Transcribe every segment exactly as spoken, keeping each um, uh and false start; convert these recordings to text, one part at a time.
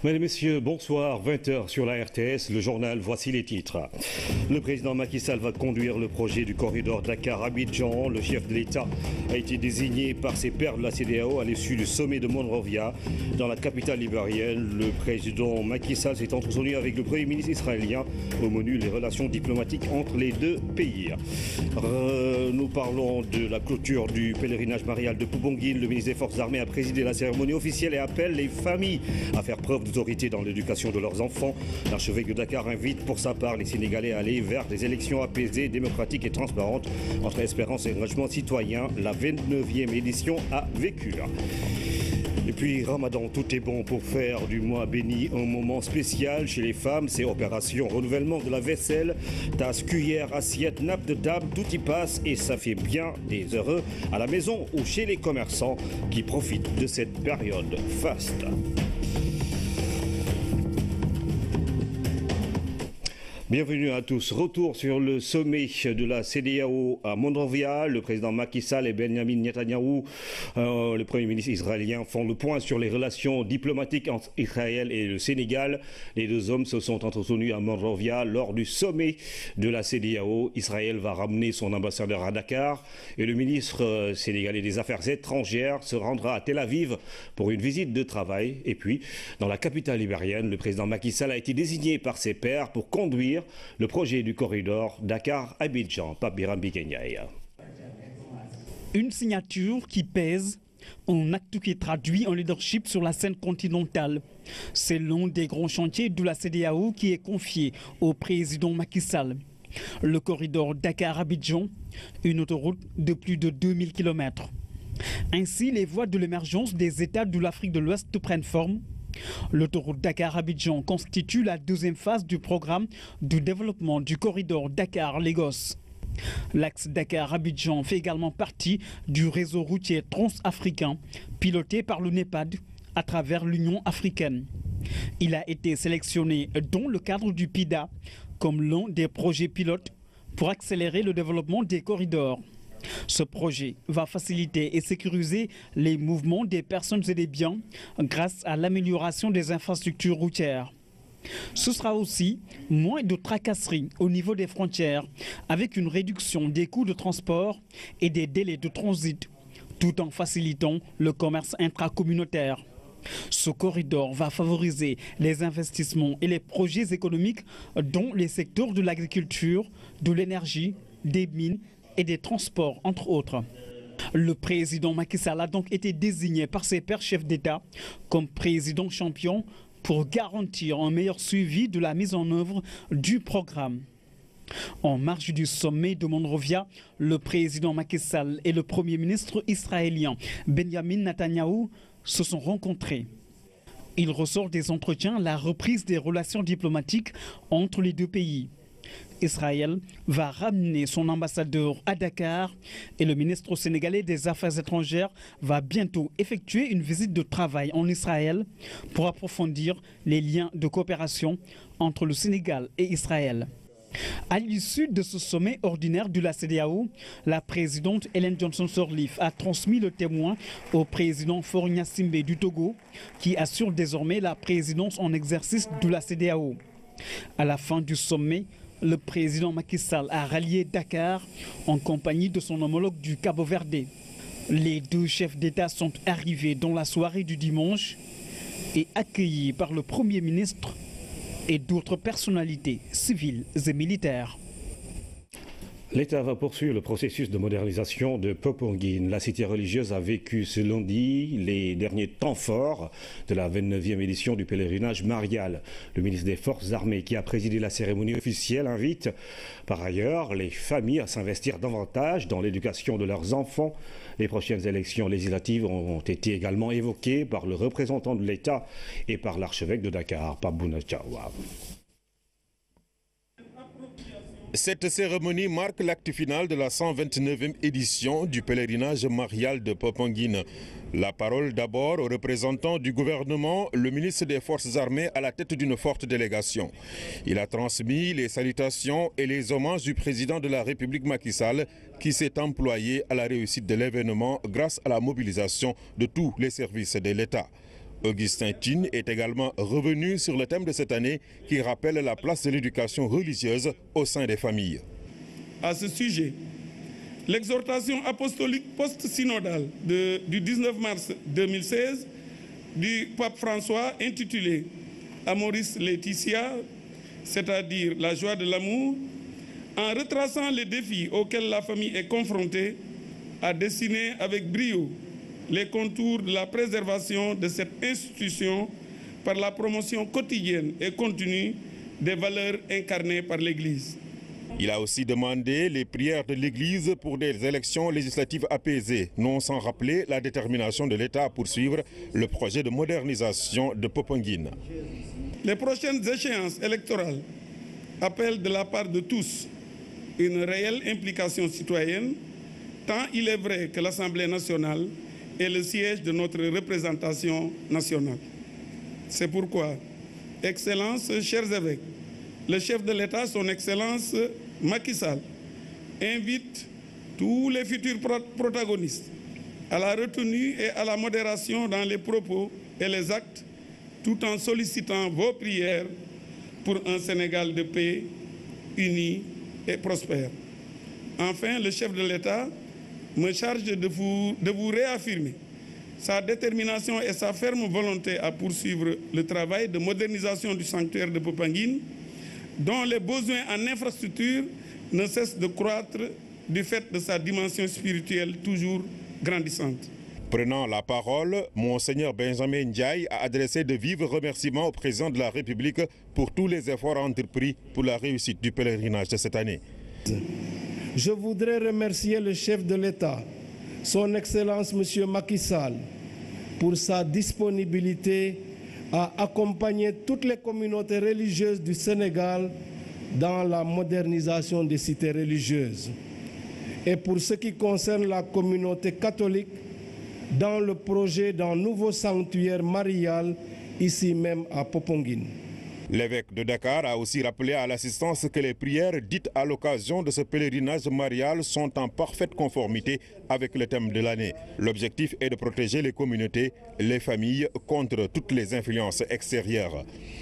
Mesdames et messieurs, bonsoir. vingt heures sur la R T S, le journal, voici les titres. Le président Macky Sall va conduire le projet du corridor Dakar-Abidjan. Le chef de l'État a été désigné par ses pairs de la C E D E A O à l'issue du sommet de Monrovia. Dans la capitale libérienne, le président Macky Sall s'est entretenu avec le Premier ministre israélien. Au menu, les relations diplomatiques entre les deux pays. Euh, nous parlons de la clôture du pèlerinage marial de Poponguine. Le ministre des Forces armées a présidé la cérémonie officielle et appelle les familles à faire preuve d'autorité dans l'éducation de leurs enfants. L'archevêque de Dakar invite pour sa part les Sénégalais à aller vers des élections apaisées, démocratiques et transparentes. Entre espérance et engagement citoyen, la vingt-neuvième édition a vécu. Et puis Ramadan, tout est bon pour faire du mois béni un moment spécial chez les femmes. C'est opération renouvellement de la vaisselle, tasse, cuillère, assiette, nappe de table, tout y passe et ça fait bien des heureux à la maison ou chez les commerçants qui profitent de cette période faste. Bienvenue à tous. Retour sur le sommet de la C E D E A O à Monrovia. Le président Macky Sall et Benjamin Netanyahou, euh, le Premier ministre israélien, font le point sur les relations diplomatiques entre Israël et le Sénégal. Les deux hommes se sont entretenus à Monrovia lors du sommet de la C E D E A O. Israël va ramener son ambassadeur à Dakar et le ministre euh, sénégalais des Affaires étrangères se rendra à Tel Aviv pour une visite de travail. Et puis, dans la capitale libérienne, le président Macky Sall a été désigné par ses pairs pour conduire le projet du corridor Dakar-Abidjan. Pape Biram Biguenyaï. Une signature qui pèse, un acte qui est traduit en leadership sur la scène continentale. C'est l'un des grands chantiers de la C E D E A O qui est confié au président Macky Sall. Le corridor Dakar-Abidjan, une autoroute de plus de deux mille kilomètres. Ainsi, les voies de l'émergence des États de l'Afrique de l'Ouest prennent forme. L'autoroute Dakar-Abidjan constitue la deuxième phase du programme de développement du corridor Dakar-Lagos. L'axe Dakar-Abidjan fait également partie du réseau routier transafricain piloté par le NEPAD à travers l'Union africaine. Il a été sélectionné dans le cadre du P I D A comme l'un des projets pilotes pour accélérer le développement des corridors. Ce projet va faciliter et sécuriser les mouvements des personnes et des biens grâce à l'amélioration des infrastructures routières. Ce sera aussi moins de tracasseries au niveau des frontières avec une réduction des coûts de transport et des délais de transit, tout en facilitant le commerce intracommunautaire. Ce corridor va favoriser les investissements et les projets économiques dans les secteurs de l'agriculture, de l'énergie, des mines et des transports, entre autres. Le président Macky Sall a donc été désigné par ses pairs chefs d'État comme président champion pour garantir un meilleur suivi de la mise en œuvre du programme. En marge du sommet de Monrovia, le président Macky Sall et le Premier ministre israélien Benjamin Netanyahou se sont rencontrés. Il ressort des entretiens la reprise des relations diplomatiques entre les deux pays. Israël va ramener son ambassadeur à Dakar et le ministre sénégalais des Affaires étrangères va bientôt effectuer une visite de travail en Israël pour approfondir les liens de coopération entre le Sénégal et Israël. À l'issue de ce sommet ordinaire de la C E D E A O, la présidente Ellen Johnson Sirleaf a transmis le témoin au président Faure Gnassingbé du Togo qui assure désormais la présidence en exercice de la C E D E A O. À la fin du sommet, le président Macky Sall a rallié Dakar en compagnie de son homologue du Cabo-Verde. Les deux chefs d'État sont arrivés dans la soirée du dimanche et accueillis par le Premier ministre et d'autres personnalités civiles et militaires. L'État va poursuivre le processus de modernisation de Poponguine. La cité religieuse a vécu ce lundi les derniers temps forts de la vingt-neuvième édition du pèlerinage marial. Le ministre des Forces armées qui a présidé la cérémonie officielle invite par ailleurs les familles à s'investir davantage dans l'éducation de leurs enfants. Les prochaines élections législatives ont été également évoquées par le représentant de l'État et par l'archevêque de Dakar, Pape Bouna Diawa. Cette cérémonie marque l'acte final de la cent vingt-neuvième édition du pèlerinage marial de Poponguine. La parole d'abord au représentant du gouvernement, le ministre des Forces armées à la tête d'une forte délégation. Il a transmis les salutations et les hommages du président de la République Macky Sall qui s'est employé à la réussite de l'événement grâce à la mobilisation de tous les services de l'État. Augustin Tine est également revenu sur le thème de cette année qui rappelle la place de l'éducation religieuse au sein des familles. À ce sujet, l'exhortation apostolique post-synodale de, du dix-neuf mars deux mille seize du pape François intitulée Amoris Laetitia, c'est-à-dire la joie de l'amour, en retraçant les défis auxquels la famille est confrontée, a dessiné avec brio les contours de la préservation de cette institution par la promotion quotidienne et continue des valeurs incarnées par l'Église. Il a aussi demandé les prières de l'Église pour des élections législatives apaisées, non sans rappeler la détermination de l'État à poursuivre le projet de modernisation de Popenguine. Les prochaines échéances électorales appellent de la part de tous une réelle implication citoyenne, tant il est vrai que l'Assemblée nationale est le siège de notre représentation nationale. C'est pourquoi, Excellences, chers évêques, le chef de l'État, son Excellence Macky Sall, invite tous les futurs protagonistes à la retenue et à la modération dans les propos et les actes, tout en sollicitant vos prières pour un Sénégal de paix, uni et prospère. Enfin, le chef de l'État me charge de vous, de vous réaffirmer sa détermination et sa ferme volonté à poursuivre le travail de modernisation du sanctuaire de Popenguine, dont les besoins en infrastructure ne cessent de croître du fait de sa dimension spirituelle toujours grandissante. Prenant la parole, Monseigneur Benjamin Ndiaye a adressé de vifs remerciements au président de la République pour tous les efforts entrepris pour la réussite du pèlerinage de cette année. Je voudrais remercier le chef de l'État, son Excellence M. Macky Sall, pour sa disponibilité à accompagner toutes les communautés religieuses du Sénégal dans la modernisation des cités religieuses. Et pour ce qui concerne la communauté catholique, dans le projet d'un nouveau sanctuaire marial ici même à Popenguine. L'évêque de Dakar a aussi rappelé à l'assistance que les prières dites à l'occasion de ce pèlerinage marial sont en parfaite conformité avec le thème de l'année. L'objectif est de protéger les communautés, les familles contre toutes les influences extérieures.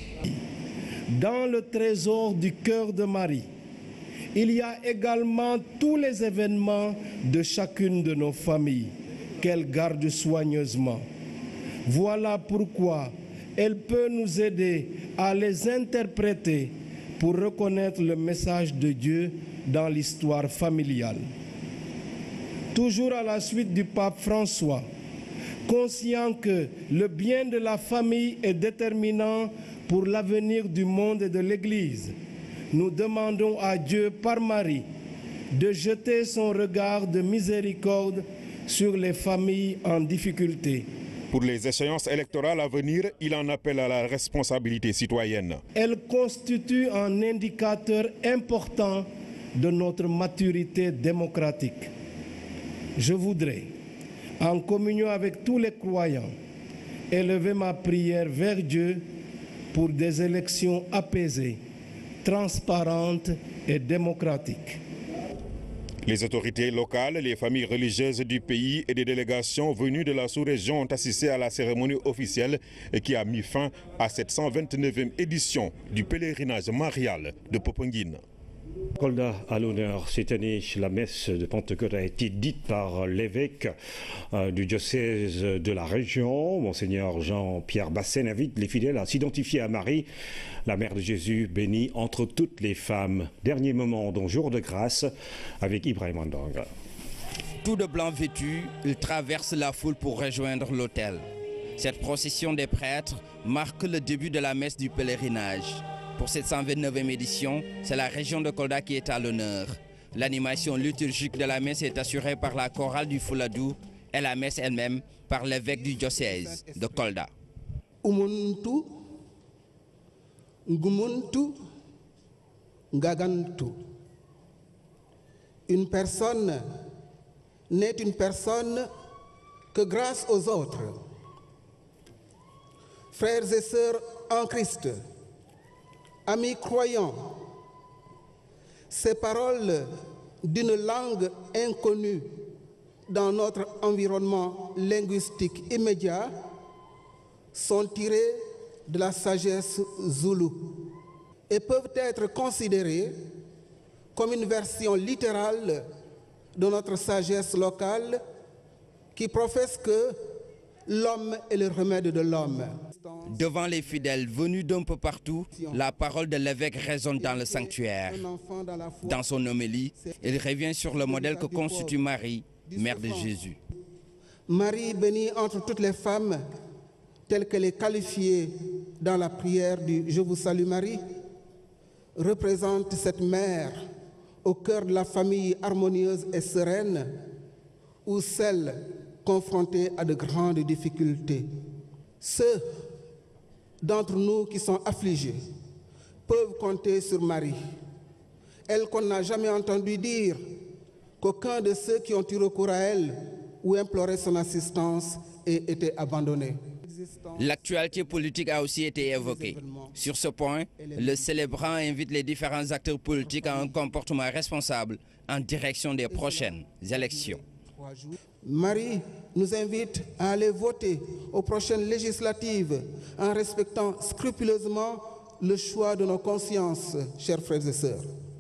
Dans le trésor du cœur de Marie, il y a également tous les événements de chacune de nos familles qu'elle garde soigneusement. Voilà pourquoi elle peut nous aider à les interpréter pour reconnaître le message de Dieu dans l'histoire familiale. Toujours à la suite du pape François, conscient que le bien de la famille est déterminant pour l'avenir du monde et de l'Église, nous demandons à Dieu par Marie de jeter son regard de miséricorde sur les familles en difficulté. Pour les échéances électorales à venir, il en appelle à la responsabilité citoyenne. Elle constitue un indicateur important de notre maturité démocratique. Je voudrais, en communion avec tous les croyants, élever ma prière vers Dieu pour des élections apaisées, transparentes et démocratiques. Les autorités locales, les familles religieuses du pays et des délégations venues de la sous-région ont assisté à la cérémonie officielle qui a mis fin à cette cent vingt-neuvième édition du pèlerinage marial de Popenguine. Kolda à l'honneur. Cette année, la messe de Pentecôte a été dite par l'évêque euh, du diocèse de la région. Monseigneur Jean-Pierre Bassène invite les fidèles à s'identifier à Marie, la mère de Jésus, bénie entre toutes les femmes. Dernier moment, dont jour de grâce, avec Ibrahim Andong. Tout de blanc vêtu, il traverse la foule pour rejoindre l'autel. Cette procession des prêtres marque le début de la messe du pèlerinage. Pour cette cent vingt-neuvième édition, c'est la région de Kolda qui est à l'honneur. L'animation liturgique de la messe est assurée par la chorale du Fouladou et la messe elle-même par l'évêque du diocèse de Kolda. Umuntu, ngumuntu, ngagantu. Une personne n'est une personne que grâce aux autres. Frères et sœurs en Christ, amis croyants, ces paroles d'une langue inconnue dans notre environnement linguistique immédiat sont tirés de la sagesse zoulou et peuvent être considérés comme une version littérale de notre sagesse locale qui professe que l'homme est le remède de l'homme. Devant les fidèles venus d'un peu partout, la parole de l'évêque résonne dans le sanctuaire. Dans son homélie, il revient sur le modèle que constitue Marie, mère de Jésus. Marie bénie entre toutes les femmes, telle qu'elle est qualifiée dans la prière du « Je vous salue Marie », représente cette mère au cœur de la famille harmonieuse et sereine, ou celle confrontée à de grandes difficultés. Ceux d'entre nous qui sont affligés peuvent compter sur Marie, elle qu'on n'a jamais entendu dire qu'aucun de ceux qui ont eu recours à elle ou imploré son assistance ait été abandonné. L'actualité politique a aussi été évoquée. Sur ce point, le célébrant invite les différents acteurs politiques à un comportement responsable en direction des prochaines élections. Marie nous invite à aller voter aux prochaines législatives en respectant scrupuleusement le choix de nos consciences, chers frères et sœurs.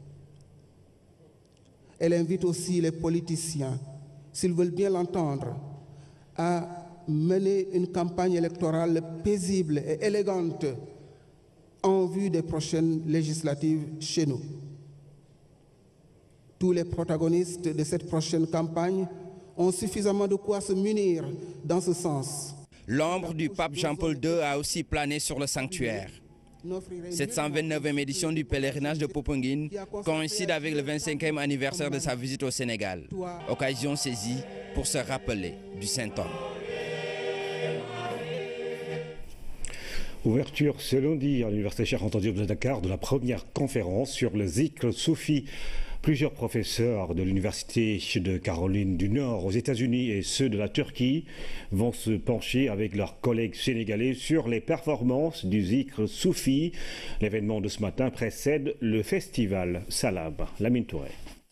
Elle invite aussi les politiciens, s'ils veulent bien l'entendre, à mener une campagne électorale paisible et élégante en vue des prochaines législatives chez nous. Tous les protagonistes de cette prochaine campagne ont suffisamment de quoi se munir dans ce sens. L'ombre du pape Jean-Paul deux a aussi plané sur le sanctuaire. Cette cent vingt-neuvième édition du pèlerinage de Popenguine coïncide avec le vingt-cinquième anniversaire de sa visite au Sénégal, occasion saisie pour se rappeler du Saint-Homme. Ouverture ce lundi à l'Université Cheikh Anta Diop de Dakar de la première conférence sur le zikr soufi. Plusieurs professeurs de l'Université de Caroline du Nord aux États-Unis et ceux de la Turquie vont se pencher avec leurs collègues sénégalais sur les performances du zikr soufi. L'événement de ce matin précède le festival Salam. Lamine Touré.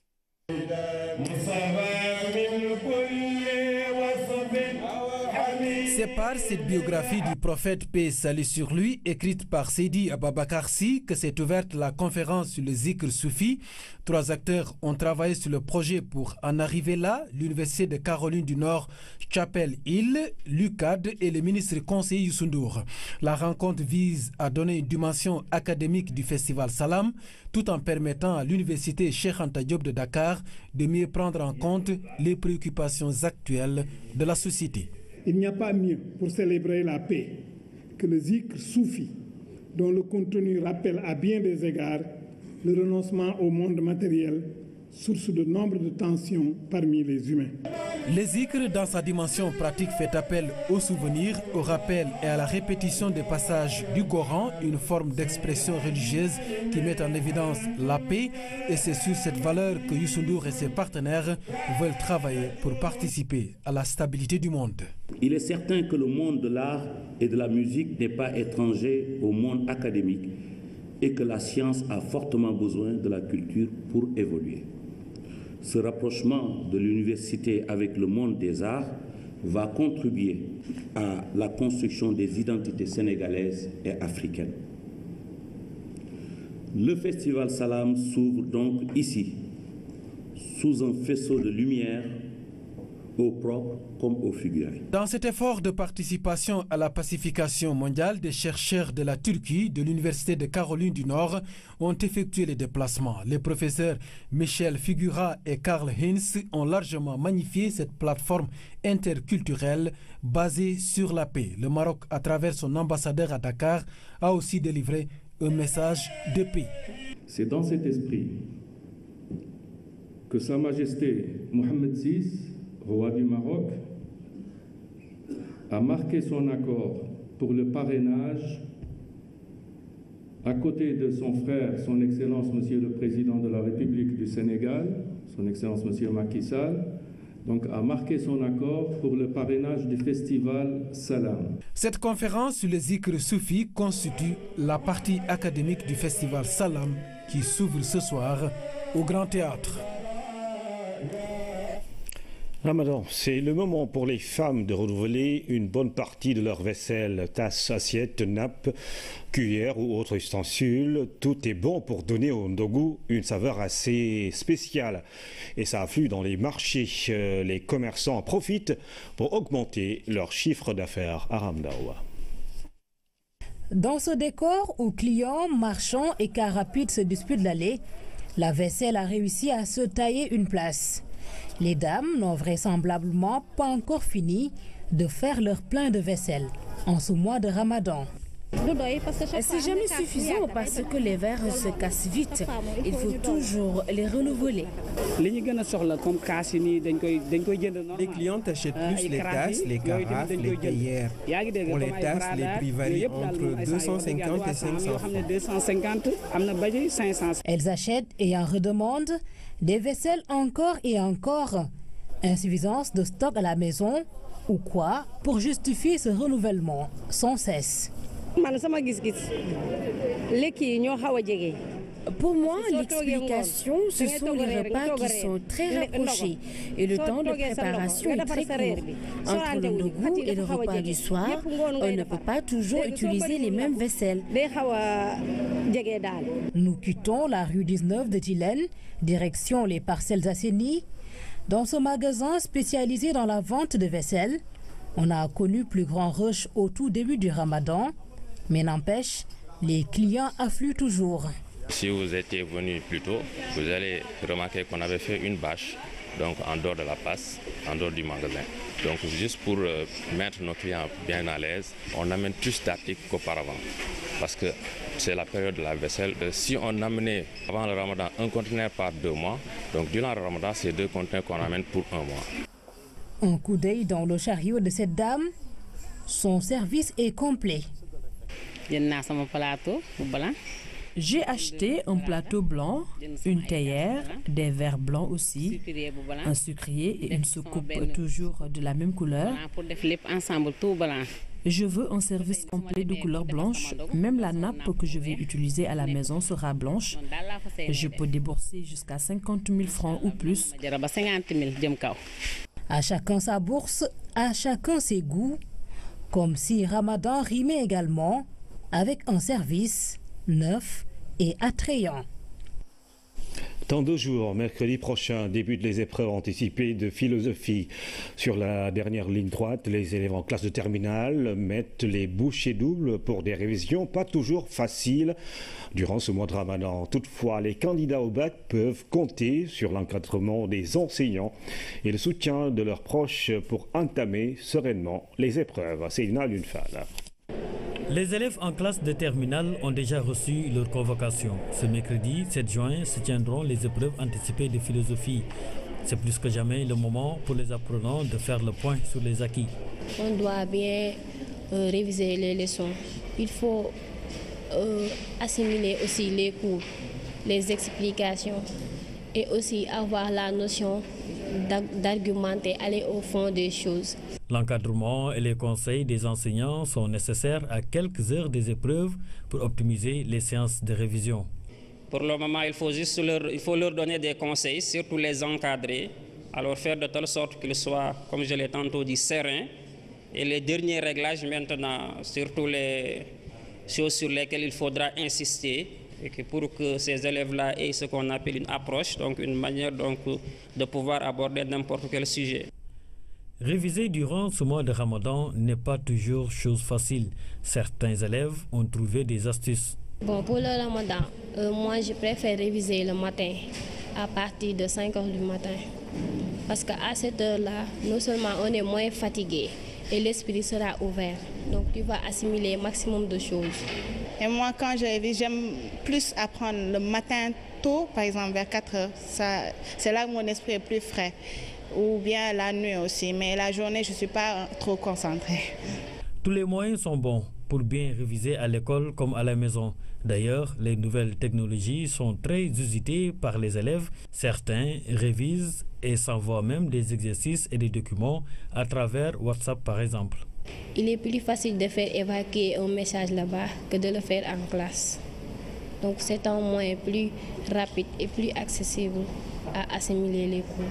C'est par cette biographie du prophète paix et salut sur lui, écrite par Seydi Ababakar Sy, que s'est ouverte la conférence sur le zikr soufi. Trois acteurs ont travaillé sur le projet pour en arriver là. L'Université de Caroline du Nord, Chapel Hill, l'U C A D et le ministre conseiller Youssou Ndour. La rencontre vise à donner une dimension académique du festival Salam, tout en permettant à l'Université Cheikh Anta Diop de Dakar de mieux prendre en compte les préoccupations actuelles de la société. Il n'y a pas mieux pour célébrer la paix que le zikr soufi, dont le contenu rappelle à bien des égards le renoncement au monde matériel, source de nombre de tensions parmi les humains. Le zikr, dans sa dimension pratique, fait appel au souvenir, au rappel et à la répétition des passages du Coran, une forme d'expression religieuse qui met en évidence la paix. Et c'est sur cette valeur que Youssou Ndour et ses partenaires veulent travailler pour participer à la stabilité du monde. Il est certain que le monde de l'art et de la musique n'est pas étranger au monde académique et que la science a fortement besoin de la culture pour évoluer. Ce rapprochement de l'université avec le monde des arts va contribuer à la construction des identités sénégalaises et africaines. Le festival Salam s'ouvre donc ici, sous un faisceau de lumière, au propre comme au figuré. Dans cet effort de participation à la pacification mondiale, des chercheurs de la Turquie, de l'Université de Caroline du Nord, ont effectué les déplacements. Les professeurs Michel Figura et Karl Heinz ont largement magnifié cette plateforme interculturelle basée sur la paix. Le Maroc, à travers son ambassadeur à Dakar, a aussi délivré un message de paix. C'est dans cet esprit que Sa Majesté Mohamed six, roi du Maroc, a marqué son accord pour le parrainage à côté de son frère, son Excellence Monsieur le Président de la République du Sénégal, son Excellence Monsieur Macky Sall, donc a marqué son accord pour le parrainage du festival Salam. Cette conférence sur le zikr soufi constitue la partie académique du festival Salam qui s'ouvre ce soir au Grand Théâtre. Ramadan, c'est le moment pour les femmes de renouveler une bonne partie de leur vaisselle, tasses, assiettes, nappes, cuillères ou autres ustensiles. Tout est bon pour donner au ndogu une saveur assez spéciale. Et ça afflue dans les marchés. Les commerçants en profitent pour augmenter leur chiffre d'affaires à Ramdaoua. Dans ce décor où clients, marchands et cars rapides se disputent l'allée, la vaisselle a réussi à se tailler une place. Les dames n'ont vraisemblablement pas encore fini de faire leur plein de vaisselle en ce mois de Ramadan. C'est jamais suffisant parce que les verres se cassent vite. Il faut toujours les renouveler. Les clients achètent plus les tasses, les carafes, les théières. Pour les tasses, les prix varient entre deux cent cinquante et cinq cents francs. Elles achètent et en redemandent des vaisselles encore et encore. Insuffisance de stock à la maison ou quoi pour justifier ce renouvellement sans cesse. Pour moi, l'explication, ce sont les repas qui sont très rapprochés et le temps de préparation est très court. Entre le ndogu et le repas du soir, on ne peut pas toujours utiliser les mêmes vaisselles. Nous quittons la rue dix-neuf de Tilène, direction les Parcelles Assainies. Dans ce magasin spécialisé dans la vente de vaisselle, on a connu plus grand rush au tout début du Ramadan, mais n'empêche, les clients affluent toujours. Si vous étiez venu plus tôt, vous allez remarquer qu'on avait fait une bâche, donc en dehors de la passe, en dehors du magasin. Donc juste pour euh, mettre nos clients bien à l'aise, on amène plus d'articles qu'auparavant. Parce que c'est la période de la vaisselle. Euh, si on amenait avant le Ramadan un conteneur par deux mois, donc durant le Ramadan, c'est deux conteneurs qu'on amène pour un mois. Un coup d'œil dans le chariot de cette dame, son service est complet. J'ai acheté un plateau blanc, une théière, des verres blancs aussi, un sucrier et une soucoupe toujours de la même couleur. Je veux un service complet de couleur blanche. Même la nappe que je vais utiliser à la maison sera blanche. Je peux débourser jusqu'à cinquante mille francs ou plus. À chacun sa bourse, à chacun ses goûts. Comme si Ramadan rimait également avec un service neuf et attrayant. Dans deux jours, mercredi prochain, débutent les épreuves anticipées de philosophie. Sur la dernière ligne droite, les élèves en classe de terminale mettent les bouchées doubles pour des révisions pas toujours faciles durant ce mois de Ramadan. Toutefois, les candidats au bac peuvent compter sur l'encadrement des enseignants et le soutien de leurs proches pour entamer sereinement les épreuves. C'est Ina Lunfal. Les élèves en classe de terminale ont déjà reçu leur convocation. Ce mercredi sept juin se tiendront les épreuves anticipées de philosophie. C'est plus que jamais le moment pour les apprenants de faire le point sur les acquis. On doit bien euh, réviser les leçons. Il faut euh, assimiler aussi les cours, les explications et aussi avoir la notion d'argumenter, aller au fond des choses. L'encadrement et les conseils des enseignants sont nécessaires à quelques heures des épreuves pour optimiser les séances de révision. Pour le moment, il faut juste leur, il faut leur donner des conseils, surtout les encadrer, alors faire de telle sorte qu'ils soient, comme je l'ai tantôt dit, sereins. Et les derniers réglages maintenant, surtout les choses sur lesquelles il faudra insister, et que pour que ces élèves-là aient ce qu'on appelle une approche, donc une manière donc, de pouvoir aborder n'importe quel sujet. Réviser durant ce mois de Ramadan n'est pas toujours chose facile. Certains élèves ont trouvé des astuces. Bon, pour le Ramadan, euh, moi je préfère réviser le matin, à partir de cinq heures du matin. Parce qu'à cette heure-là, non seulement on est moins fatigué et l'esprit sera ouvert. Donc tu vas assimiler un maximum de choses. Et moi, quand je révise, j'aime plus apprendre le matin tôt, par exemple vers quatre heures. C'est là que mon esprit est plus frais. Ou bien la nuit aussi, mais la journée, je ne suis pas trop concentrée. Tous les moyens sont bons pour bien réviser à l'école comme à la maison. D'ailleurs, les nouvelles technologies sont très usitées par les élèves. Certains révisent et s'envoient même des exercices et des documents à travers WhatsApp par exemple. Il est plus facile de faire évacuer un message là-bas que de le faire en classe. Donc c'est un moyen plus rapide et plus accessible à assimiler les cours.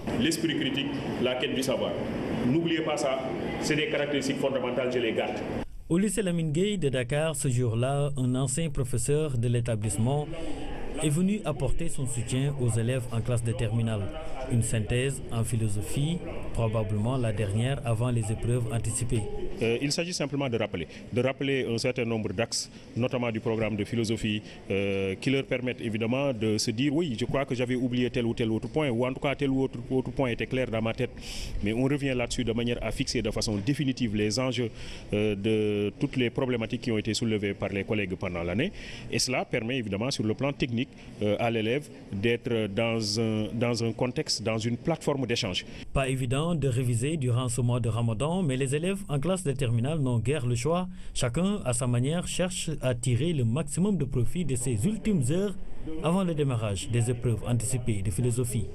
l'esprit critique, la quête du savoir. N'oubliez pas ça, c'est des caractéristiques fondamentales, je les garde. Au lycée Lamine Gueye de Dakar, ce jour-là, un ancien professeur de l'établissement est venu apporter son soutien aux élèves en classe de terminale. Une synthèse en philosophie, probablement la dernière avant les épreuves anticipées. Euh, il s'agit simplement de rappeler, de rappeler un certain nombre d'axes, notamment du programme de philosophie, euh, qui leur permettent évidemment de se dire oui, je crois que j'avais oublié tel ou tel autre point, ou en tout cas tel ou autre, autre point était clair dans ma tête. Mais on revient là-dessus de manière à fixer de façon définitive les enjeux euh, de toutes les problématiques qui ont été soulevées par les collègues pendant l'année. Et cela permet évidemment sur le plan technique euh, à l'élève d'être dans un, dans un contexte, dans une plateforme d'échange. Pas évident de réviser durant ce mois de Ramadan, mais les élèves en classe de terminale n'ont guère le choix. Chacun, à sa manière, cherche à tirer le maximum de profit de ces ultimes heures avant le démarrage des épreuves anticipées de philosophie.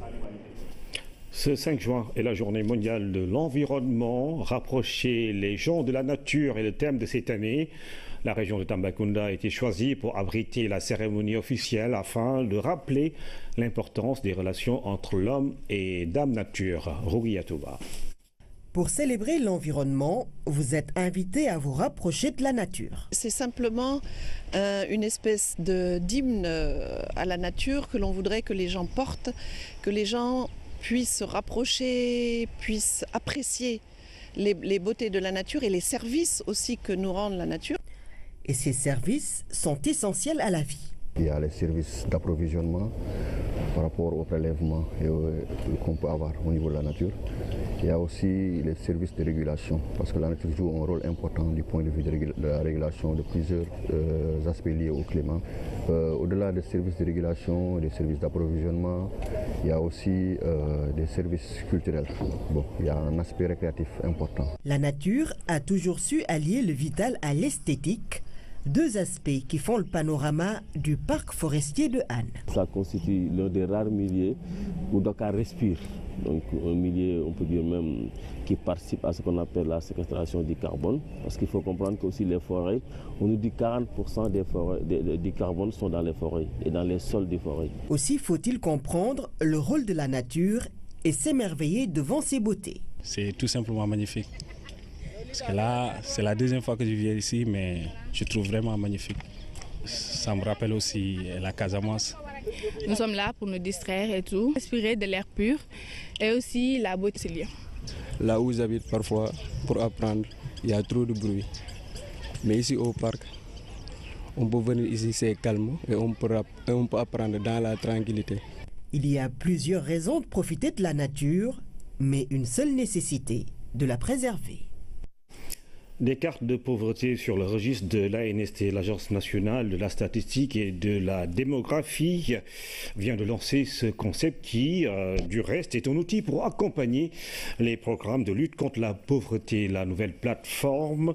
Ce cinq juin est la journée mondiale de l'environnement. Rapprocher les gens de la nature est le thème de cette année. La région de Tambacounda a été choisie pour abriter la cérémonie officielle afin de rappeler l'importance des relations entre l'homme et Dame Nature. Rougui Yatouba. Pour célébrer l'environnement, vous êtes invité à vous rapprocher de la nature. C'est simplement euh, une espèce de d'hymne à la nature que l'on voudrait que les gens portent, que les gens puissent se rapprocher, puissent apprécier les, les beautés de la nature et les services aussi que nous rend la nature. Et ces services sont essentiels à la vie. Il y a les services d'approvisionnement par rapport au prélèvement qu'on peut avoir au niveau de la nature. Il y a aussi les services de régulation, parce que la nature joue un rôle important du point de vue de la régulation de plusieurs euh, aspects liés au climat. Euh, Au-delà des services de régulation, des services d'approvisionnement, il y a aussi euh, des services culturels. Bon, il y a un aspect récréatif important. La nature a toujours su allier le vital à l'esthétique. Deux aspects qui font le panorama du parc forestier de Hann. Ça constitue l'un des rares milieux où Dakar respire. Donc un milieu, on peut dire même, qui participe à ce qu'on appelle la séquestration du carbone. Parce qu'il faut comprendre que aussi les forêts, on nous dit que quarante pour cent des forêts, des, des, du carbone sont dans les forêts et dans les sols des forêts. Aussi faut-il comprendre le rôle de la nature et s'émerveiller devant ses beautés. C'est tout simplement magnifique. Parce que là, c'est la deuxième fois que je viens ici, mais je trouve vraiment magnifique. Ça me rappelle aussi la Casamance. Nous sommes là pour nous distraire et tout, respirer de l'air pur et aussi la beauté de ces lieux. Là où j'habite parfois, pour apprendre, il y a trop de bruit. Mais ici au parc, on peut venir ici, c'est calme et on peut, et on peut apprendre dans la tranquillité. Il y a plusieurs raisons de profiter de la nature, mais une seule nécessité, de la préserver. Des cartes de pauvreté sur le registre de l'A N S T, l'Agence nationale de la statistique et de la démographie, vient de lancer ce concept qui, euh, du reste, est un outil pour accompagner les programmes de lutte contre la pauvreté. La nouvelle plateforme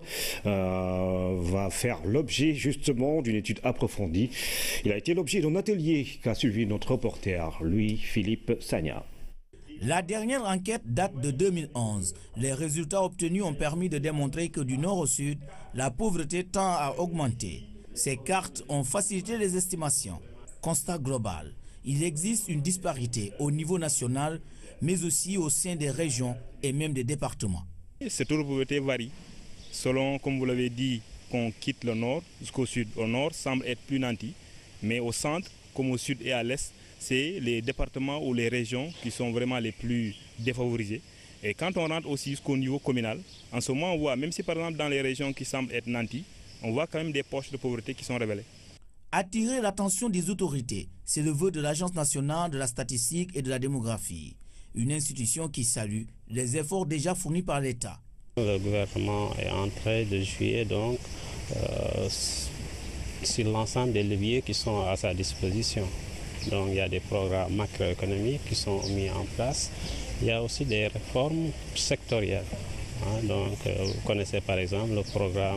euh, va faire l'objet justement d'une étude approfondie. Il a été l'objet d'un atelier qu'a suivi notre reporter, lui, Philippe Sagna. La dernière enquête date de deux mille onze. Les résultats obtenus ont permis de démontrer que du nord au sud, la pauvreté tend à augmenter. Ces cartes ont facilité les estimations. Constat global, il existe une disparité au niveau national, mais aussi au sein des régions et même des départements. Cette pauvreté varie. Selon, comme vous l'avez dit, qu'on quitte le nord jusqu'au sud. Au nord semble être plus nanti, mais au centre, comme au sud et à l'est, c'est les départements ou les régions qui sont vraiment les plus défavorisées. Et quand on rentre aussi jusqu'au niveau communal, en ce moment on voit, même si par exemple dans les régions qui semblent être nantis, on voit quand même des poches de pauvreté qui sont révélées. Attirer l'attention des autorités, c'est le vœu de l'Agence nationale de la statistique et de la démographie, une institution qui salue les efforts déjà fournis par l'État. Le gouvernement est en train de jouer donc euh, sur l'ensemble des leviers qui sont à sa disposition. Donc il y a des programmes macroéconomiques qui sont mis en place. Il y a aussi des réformes sectorielles. Hein. Donc euh, vous connaissez par exemple le programme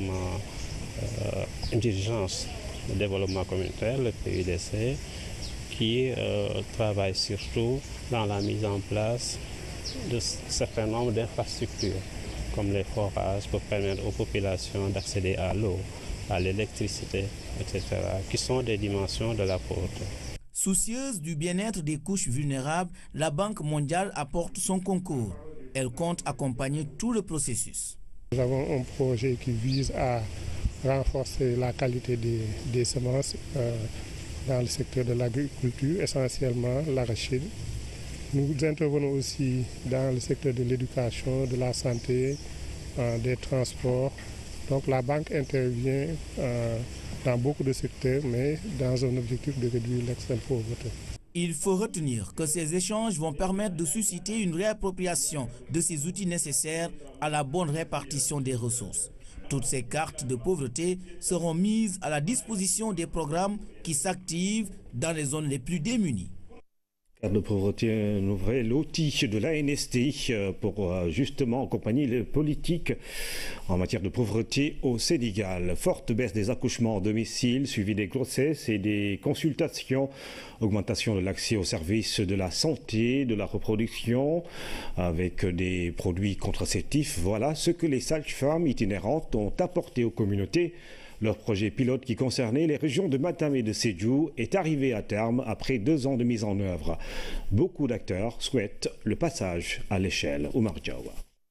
euh, d'urgence de développement communautaire, le P U D C, qui euh, travaille surtout dans la mise en place de certains nombres d'infrastructures, comme les forages pour permettre aux populations d'accéder à l'eau, à l'électricité, et cetera, qui sont des dimensions de la pauvreté. Soucieuse du bien-être des couches vulnérables, la Banque mondiale apporte son concours. Elle compte accompagner tout le processus. Nous avons un projet qui vise à renforcer la qualité des, des semences euh, dans le secteur de l'agriculture, essentiellement l'arachide. Nous intervenons aussi dans le secteur de l'éducation, de la santé, euh, des transports. Donc la banque intervient euh, dans beaucoup de secteurs, mais dans un objectif de réduire l'extrême pauvreté. Il faut retenir que ces échanges vont permettre de susciter une réappropriation de ces outils nécessaires à la bonne répartition des ressources. Toutes ces cartes de pauvreté seront mises à la disposition des programmes qui s'activent dans les zones les plus démunies. Carte de pauvreté, un nouvel outil de l'A N S T pour justement accompagner les politiques en matière de pauvreté au Sénégal. Forte baisse des accouchements à domicile, suivi des grossesses et des consultations, augmentation de l'accès aux services de la santé, de la reproduction avec des produits contraceptifs. Voilà ce que les sages-femmes itinérantes ont apporté aux communautés. Leur projet pilote qui concernait les régions de Matam et de Sédhiou est arrivé à terme après deux ans de mise en œuvre. Beaucoup d'acteurs souhaitent le passage à l'échelle. Oumar Diawa.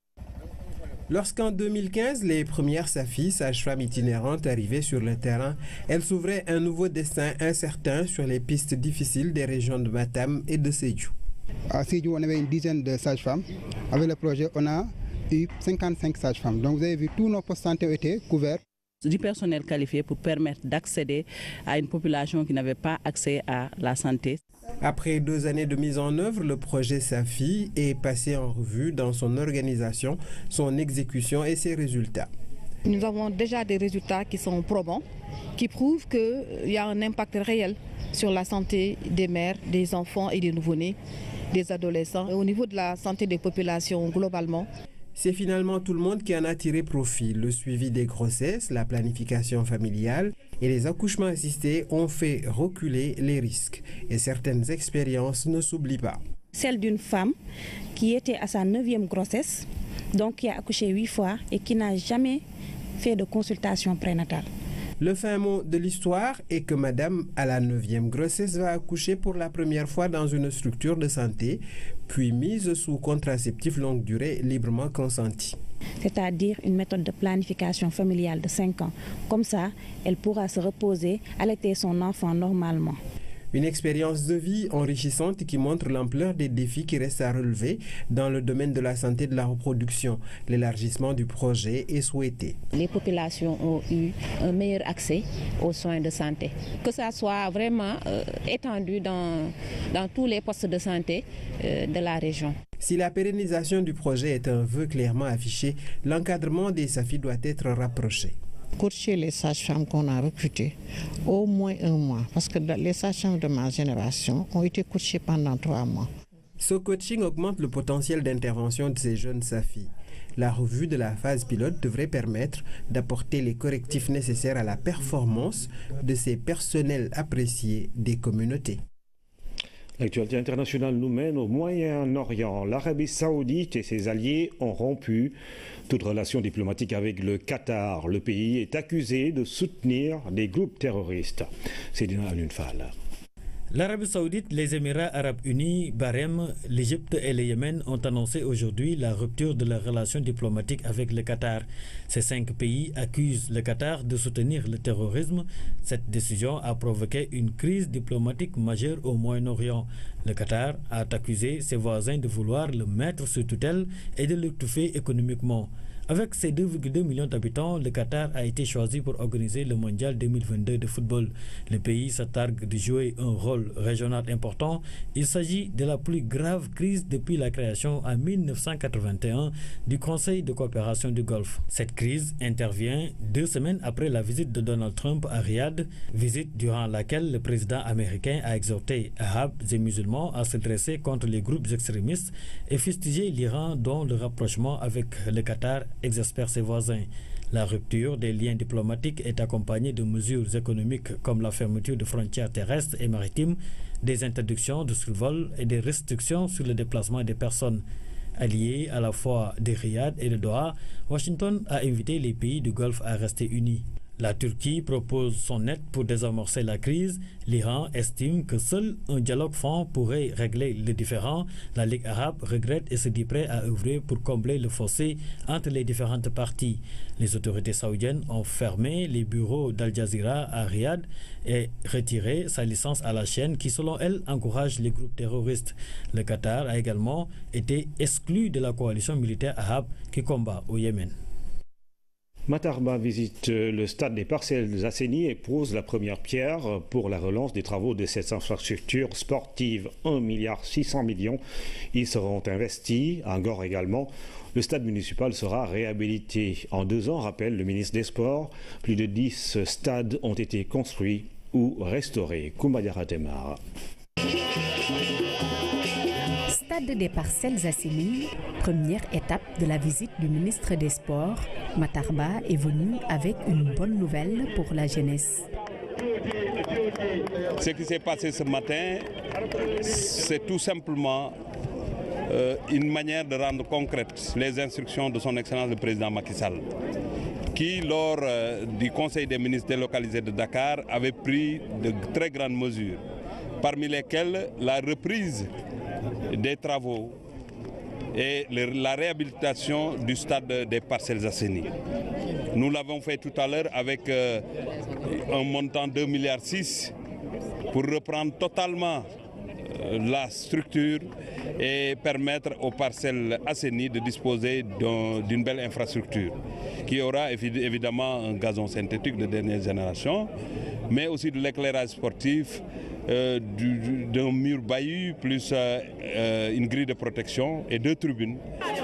Lorsqu'en deux mille quinze, les premières Safi, sages-femmes itinérantes, arrivaient sur le terrain, elles s'ouvraient un nouveau destin incertain sur les pistes difficiles des régions de Matam et de Sédhiou. À Sédhiou, on avait une dizaine de sages-femmes. Avec le projet, on a eu cinquante-cinq sages-femmes. Donc vous avez vu, tous nos postes de santé ont été couverts. Du personnel qualifié pour permettre d'accéder à une population qui n'avait pas accès à la santé. Après deux années de mise en œuvre, le projet Safi est passé en revue dans son organisation, son exécution et ses résultats. Nous avons déjà des résultats qui sont probants, qui prouvent qu'il y a un impact réel sur la santé des mères, des enfants et des nouveau-nés, des adolescents, et au niveau de la santé des populations globalement. C'est finalement tout le monde qui en a tiré profit. Le suivi des grossesses, la planification familiale et les accouchements assistés ont fait reculer les risques. Et certaines expériences ne s'oublient pas. Celle d'une femme qui était à sa neuvième grossesse, donc qui a accouché huit fois et qui n'a jamais fait de consultation prénatale. Le fin mot de l'histoire est que madame, à la neuvième grossesse, va accoucher pour la première fois dans une structure de santé, puis mise sous contraceptif longue durée librement consenti. C'est-à-dire une méthode de planification familiale de cinq ans. Comme ça, elle pourra se reposer, allaiter son enfant normalement. Une expérience de vie enrichissante qui montre l'ampleur des défis qui restent à relever dans le domaine de la santé et de la reproduction. L'élargissement du projet est souhaité. Les populations ont eu un meilleur accès aux soins de santé. Que ça soit vraiment euh, étendu dans, dans tous les postes de santé euh, de la région. Si la pérennisation du projet est un vœu clairement affiché, l'encadrement des Safi doit être rapproché. Coacher les sages-femmes qu'on a recrutées au moins un mois, parce que les sages-femmes de ma génération ont été coachées pendant trois mois. Ce coaching augmente le potentiel d'intervention de ces jeunes Safi. La revue de la phase pilote devrait permettre d'apporter les correctifs nécessaires à la performance de ces personnels appréciés des communautés. L'actualité internationale nous mène au Moyen-Orient. L'Arabie Saoudite et ses alliés ont rompu toute relation diplomatique avec le Qatar. Le pays est accusé de soutenir des groupes terroristes. C'est Dina Alunfal. L'Arabie Saoudite, les Émirats Arabes Unis, Bahreïn, l'Égypte et le Yémen ont annoncé aujourd'hui la rupture de leurs relations diplomatiques avec le Qatar. Ces cinq pays accusent le Qatar de soutenir le terrorisme. Cette décision a provoqué une crise diplomatique majeure au Moyen-Orient. Le Qatar a accusé ses voisins de vouloir le mettre sous tutelle et de l'étouffer économiquement. Avec ses deux virgule deux millions d'habitants, le Qatar a été choisi pour organiser le mondial deux mille vingt-deux de football. Le pays s'attargue de jouer un rôle régional important. Il s'agit de la plus grave crise depuis la création en mille neuf cent quatre-vingt-un du Conseil de coopération du Golfe. Cette crise intervient deux semaines après la visite de Donald Trump à Riyad, visite durant laquelle le président américain a exhorté Arabes et musulmans à se dresser contre les groupes extrémistes et fustiger l'Iran dont le rapprochement avec le Qatar exaspère ses voisins. La rupture des liens diplomatiques est accompagnée de mesures économiques comme la fermeture de frontières terrestres et maritimes, des interdictions de survol et des restrictions sur le déplacement des personnes. Alliés à la fois de Riyad et de Doha, Washington a invité les pays du Golfe à rester unis. La Turquie propose son aide pour désamorcer la crise. L'Iran estime que seul un dialogue franc pourrait régler le différend. La Ligue arabe regrette et se dit prêt à œuvrer pour combler le fossé entre les différentes parties. Les autorités saoudiennes ont fermé les bureaux d'Al Jazeera à Riyad et retiré sa licence à la chaîne qui, selon elle, encourage les groupes terroristes. Le Qatar a également été exclu de la coalition militaire arabe qui combat au Yémen. Matar Ba visite le stade des Parcelles Assainies et pose la première pierre pour la relance des travaux de cette infrastructure sportive. un milliard six cents millions. Ils seront investis. À Ngor également, le stade municipal sera réhabilité. En deux ans, rappelle le ministre des Sports, plus de dix stades ont été construits ou restaurés. Koumbadiara Temar. Stade des Parcelles Assainies, première étape de la visite du ministre des Sports, Matar Ba est venu avec une bonne nouvelle pour la jeunesse. Ce qui s'est passé ce matin, c'est tout simplement euh, une manière de rendre concrètes les instructions de son Excellence le Président Macky Sall, qui, lors euh, du Conseil des ministres délocalisé de Dakar, avait pris de très grandes mesures, parmi lesquelles la reprise des travaux et la réhabilitation du stade des Parcelles Assainies. Nous l'avons fait tout à l'heure avec euh, un montant de deux virgule six milliards pour reprendre totalement euh, la structure et permettre aux Parcelles Assainies de disposer d'une belle infrastructure qui aura évidemment un gazon synthétique de dernière génération, mais aussi de l'éclairage sportif, Euh, d'un mur bahut plus euh, euh, une grille de protection et deux tribunes.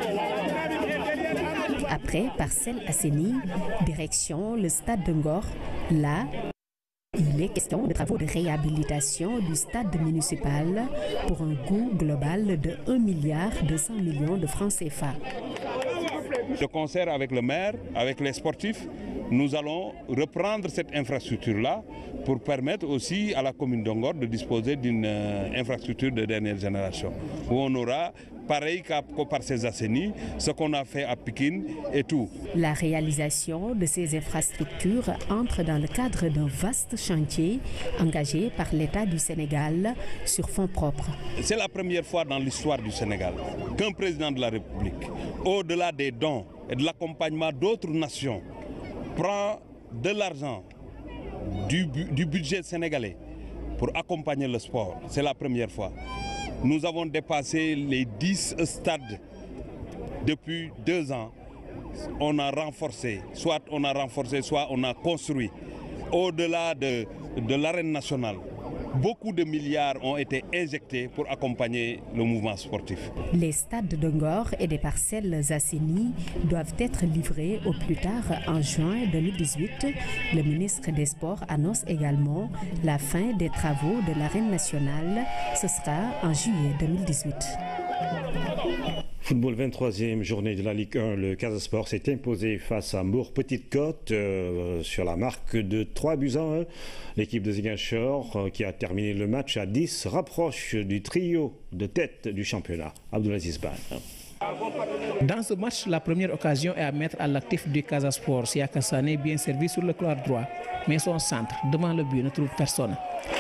Après Parcelles Assainies, direction le stade de Ngor. Là, il est question de travaux de réhabilitation du stade municipal pour un coût global de un milliard deux cents millions de francs C F A. De concert avec le maire, avec les sportifs, nous allons reprendre cette infrastructure-là pour permettre aussi à la commune d'Ngor de disposer d'une euh, infrastructure de dernière génération, où on aura, pareil qu'au Parcelles Assainies, ce qu'on a fait à Pikine et tout. La réalisation de ces infrastructures entre dans le cadre d'un vaste chantier engagé par l'État du Sénégal sur fonds propres. C'est la première fois dans l'histoire du Sénégal qu'un président de la République, au-delà des dons et de l'accompagnement d'autres nations, prend de l'argent du, du budget sénégalais pour accompagner le sport. C'est la première fois. Nous avons dépassé les dix stades depuis deux ans. On a renforcé, soit on a renforcé, soit on a construit. Au-delà de, de l'arène nationale, beaucoup de milliards ont été injectés pour accompagner le mouvement sportif. Les stades de Ngor et des Parcelles Assainies doivent être livrés au plus tard en juin deux mille dix-huit. Le ministre des Sports annonce également la fin des travaux de l'arène nationale. Ce sera en juillet deux mille dix-huit. Football, vingt-troisième journée de la Ligue un. Le Casa Sport s'est imposé face à Mbour Petite Côte euh, sur la marque de trois buts à un. L'équipe de Ziguinchor, euh, qui a terminé le match à dix, rapproche du trio de tête du championnat. Abdoulaziz Ban. Dans ce match, la première occasion est à mettre à l'actif du Casa Sport. Siaka Sané bien servi sur le couloir droit, mais son centre, devant le but, ne trouve personne.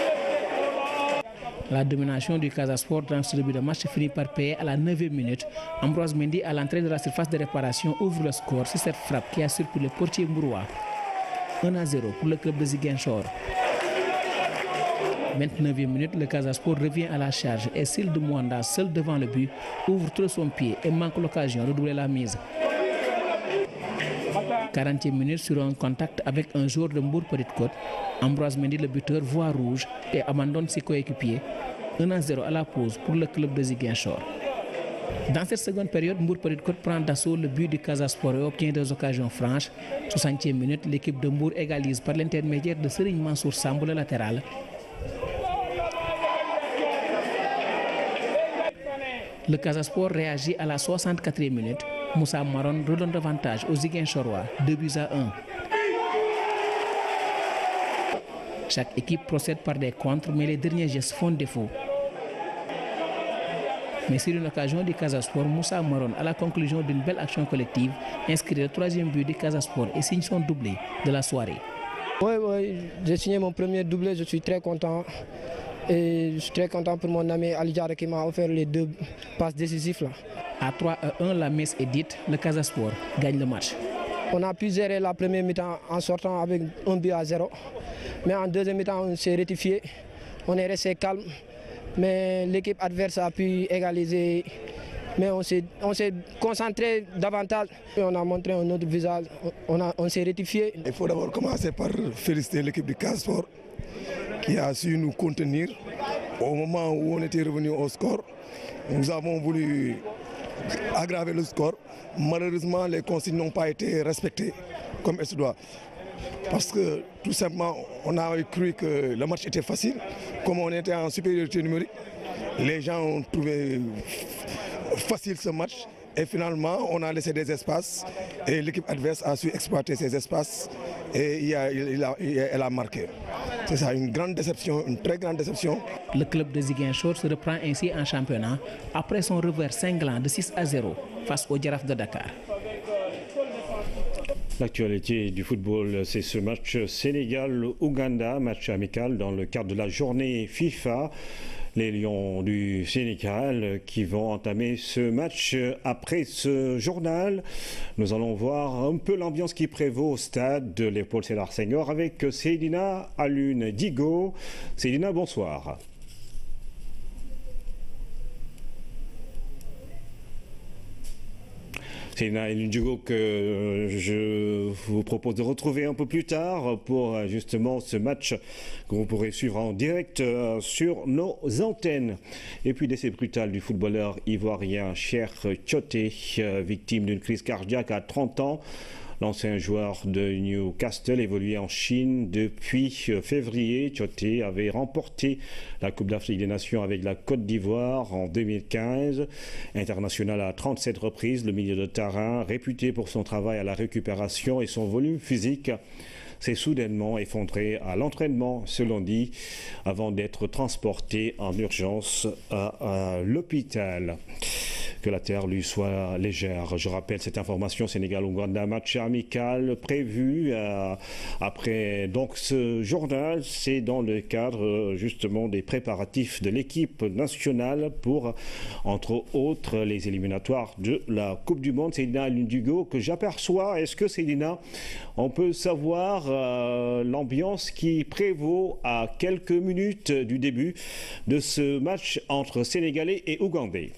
La domination du Casa Sport dans ce début de match finit par payer à la neuvième minute. Ambroise Mendy, à l'entrée de la surface de réparation, ouvre le score sur cette frappe qui a surpris le portier mbourois. un à zéro pour le club de Ziguinchor. vingt-neuvième minute, le Casa Sport revient à la charge et Syl de Mwanda, seul devant le but, ouvre trop son pied et manque l'occasion de doubler la mise. quarantième minute, sur un contact avec un joueur de Mbour Petite Côte, Ambroise Mendy, le buteur, voit rouge et abandonne ses coéquipiers. un à zéro à la pause pour le club de Ziguinchor. Dans cette seconde période, Mbour Petite Côte prend d'assaut le but du Casa Sport et obtient deux occasions franches. soixantième minute, l'équipe de Mbour égalise par l'intermédiaire de Serigne Mansour Sambo, le latéral. Le Casa Sport réagit à la soixante-quatrième minute. Moussa Maron redonne davantage aux Ziguinchorois, deux buts à un. Chaque équipe procède par des contres, mais les derniers gestes font défaut. Mais sur une occasion du Casa Sport, Moussa Maron, à la conclusion d'une belle action collective, inscrit le troisième but du Casa Sport et signe son doublé de la soirée. Oui, oui, j'ai signé mon premier doublé, je suis très content. Et je suis très content pour mon ami Ali Diarra qui m'a offert les deux passes décisives. Là. À trois à un, la messe est dite, le Casa Sport gagne le match. On a pu gérer la première mi-temps en sortant avec un but à zéro. Mais en deuxième mi-temps, on s'est rectifié. On est resté calme. Mais l'équipe adverse a pu égaliser. Mais on s'est, on s'est concentré davantage. Et on a montré un autre visage. On, a, on s'est rectifié. Il faut d'abord commencer par féliciter l'équipe du Casa Sport qui a su nous contenir. Au moment où on était revenu au score, nous avons voulu aggraver le score. Malheureusement, les consignes n'ont pas été respectées comme elles se doivent. Parce que tout simplement, on a cru que le match était facile. Comme on était en supériorité numérique, les gens ont trouvé facile ce match. Et finalement, on a laissé des espaces et l'équipe adverse a su exploiter ces espaces et il a, il a, elle a marqué. C'est ça, une grande déception, une très grande déception. Le club de Ziguinchor se reprend ainsi en championnat après son revers cinglant de six à zéro face au Giraffe de Dakar. L'actualité du football, c'est ce match Sénégal-Ouganda, match amical dans le cadre de la journée FIFA. Les Lions du Sénégal qui vont entamer ce match après ce journal. Nous allons voir un peu l'ambiance qui prévaut au stade de Léopold Sédar Senghor avec Seydina Alioune Digo. Seydina, bonsoir. C'est une duo que je vous propose de retrouver un peu plus tard pour justement ce match que vous pourrez suivre en direct sur nos antennes. Et puis décès brutal du footballeur ivoirien Cheikh Tioté, victime d'une crise cardiaque à trente ans. L'ancien joueur de Newcastle évoluait en Chine depuis février. Tioté avait remporté la Coupe d'Afrique des Nations avec la Côte d'Ivoire en deux mille quinze. International à trente-sept reprises, le milieu de terrain, réputé pour son travail à la récupération et son volume physique, s'est soudainement effondré à l'entraînement ce lundi avant d'être transporté en urgence à, à l'hôpital. Que la terre lui soit légère. Je rappelle cette information, Sénégal-Ouganda, match amical prévu euh, après donc ce journal. C'est dans le cadre justement des préparatifs de l'équipe nationale pour, entre autres, les éliminatoires de la Coupe du Monde. Seydina Alioune Digo que j'aperçois. Est-ce que Seydina, on peut savoir euh, l'ambiance qui prévaut à quelques minutes du début de ce match entre Sénégalais et Ougandais?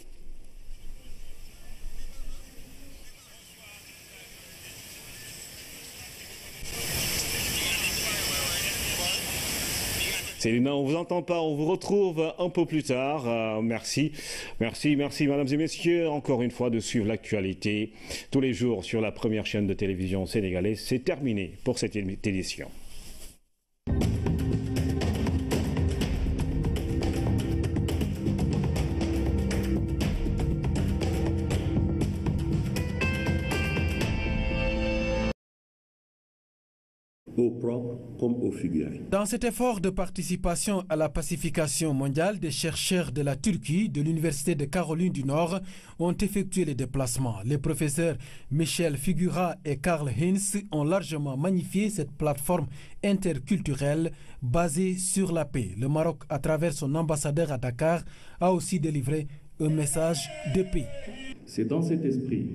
Céline, on ne vous entend pas, on vous retrouve un peu plus tard. Euh, merci, merci, merci, mesdames et messieurs, encore une fois de suivre l'actualité tous les jours sur la première chaîne de télévision sénégalaise. C'est terminé pour cette édition. Au propre comme au figuré. Dans cet effort de participation à la pacification mondiale, des chercheurs de la Turquie, de l'Université de Caroline du Nord, ont effectué les déplacements. Les professeurs Michel Figura et Karl Heinz ont largement magnifié cette plateforme interculturelle basée sur la paix. Le Maroc, à travers son ambassadeur à Dakar, a aussi délivré un message de paix. C'est dans cet esprit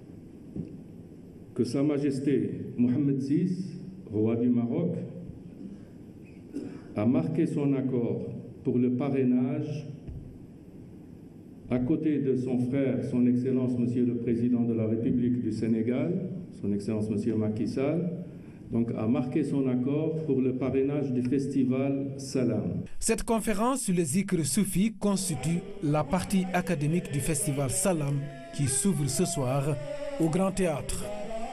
que Sa Majesté Mohamed six, roi du Maroc, a marqué son accord pour le parrainage à côté de son frère, son Excellence Monsieur le Président de la République du Sénégal, son Excellence Monsieur Macky Sall, donc a marqué son accord pour le parrainage du festival Salam. Cette conférence sur les zikr soufis constitue la partie académique du festival Salam qui s'ouvre ce soir au Grand Théâtre.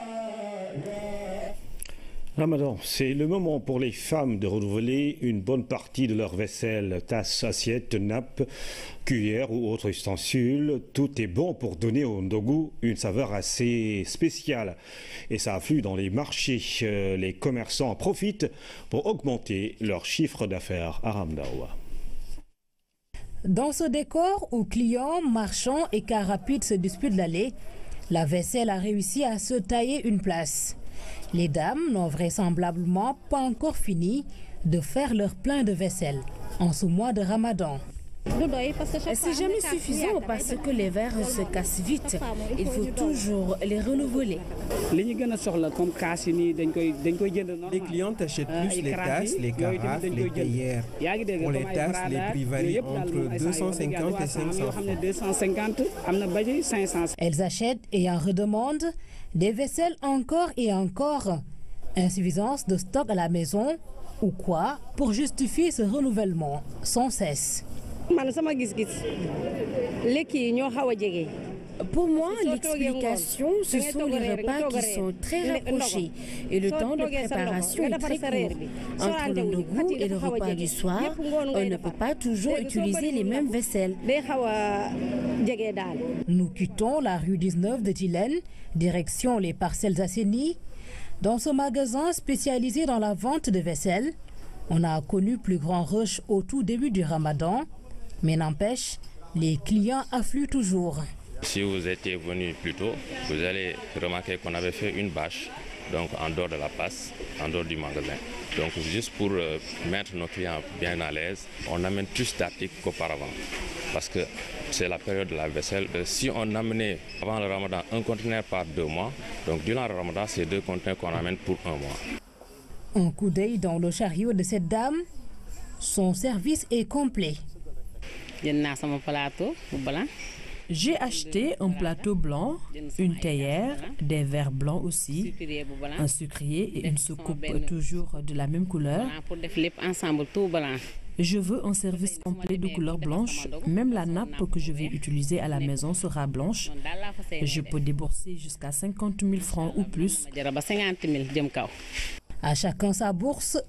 Ramadan, c'est le moment pour les femmes de renouveler une bonne partie de leur vaisselle, tasses, assiettes, nappes, cuillères ou autres ustensiles. Tout est bon pour donner au ndogu une saveur assez spéciale. Et ça afflue dans les marchés. Les commerçants en profitent pour augmenter leur chiffre d'affaires à Ramdaoua. Dans ce décor où clients, marchands et cars rapides se disputent l'aller, la vaisselle a réussi à se tailler une place. Les dames n'ont vraisemblablement pas encore fini de faire leur plein de vaisselle en ce mois de Ramadan. C'est jamais suffisant parce que les verres se cassent vite. Il faut toujours les renouveler. Les clientes achètent plus les tasses, les carafes, les théières. Pour les tasses, les prix varient entre deux cent cinquante et cinq cents. Elles achètent et en redemandent des vaisselles encore et encore. Insuffisance de stock à la maison ou quoi pour justifier ce renouvellement sans cesse. Pour moi, l'explication, ce sont les repas qui sont très rapprochés et le temps de préparation est très court. Entre le dogout et le repas du soir, on ne peut pas toujours utiliser les mêmes vaisselles. Nous quittons la rue dix-neuf de Tilène, direction les Parcelles Assainies. Dans ce magasin spécialisé dans la vente de vaisselle, on a connu plus grand rush au tout début du Ramadan. Mais n'empêche, les clients affluent toujours. Si vous étiez venu plus tôt, vous allez remarquer qu'on avait fait une bâche, donc en dehors de la passe, en dehors du magasin. Donc juste pour euh, mettre nos clients bien à l'aise, on amène plus d'articles qu'auparavant. Parce que c'est la période de la vaisselle. Euh, si on amenait avant le Ramadan un conteneur par deux mois, donc durant le Ramadan, c'est deux conteneurs qu'on amène pour un mois. Un coup d'œil dans le chariot de cette dame, son service est complet. J'ai acheté un plateau blanc, une théière, des verres blancs aussi, un sucrier et une soucoupe toujours de la même couleur. Je veux un service complet de couleur blanche. Même la nappe que je vais utiliser à la maison sera blanche. Je peux débourser jusqu'à cinquante mille francs ou plus. À chacun sa bourse.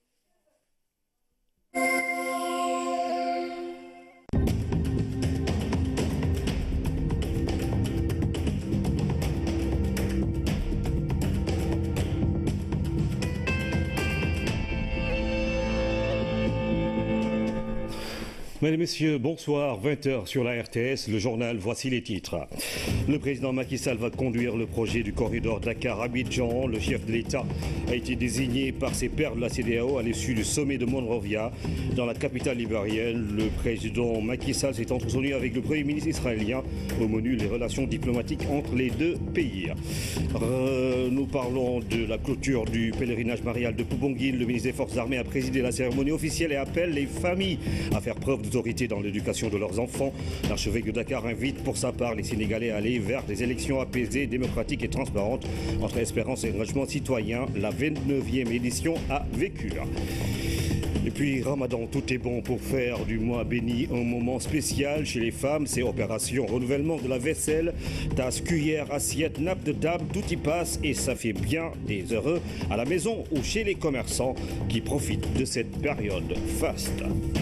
Mesdames et messieurs, bonsoir. vingt heures sur la R T S, le journal, voici les titres. Le président Macky Sall va conduire le projet du corridor Dakar-Abidjan. Le chef de l'État a été désigné par ses pairs de la C E D A O à l'issue du sommet de Monrovia. Dans la capitale libérienne, le président Macky Sall s'est entretenu avec le Premier ministre israélien. Au menu, les relations diplomatiques entre les deux pays. Euh, nous parlons de la clôture du pèlerinage marial de Poubonguine. Le ministre des Forces armées a présidé la cérémonie officielle et appelle les familles à faire preuve d'autorité dans l'éducation de leurs enfants. L'archevêque de Dakar invite pour sa part les Sénégalais à aller vers des élections apaisées, démocratiques et transparentes entre espérance et engagement citoyen. La vingt-neuvième édition a vécu. Et puis Ramadan, tout est bon pour faire du mois béni un moment spécial chez les femmes. C'est opération renouvellement de la vaisselle, tasse, cuillère, assiette, nappe de table, tout y passe et ça fait bien des heureux à la maison ou chez les commerçants qui profitent de cette période faste.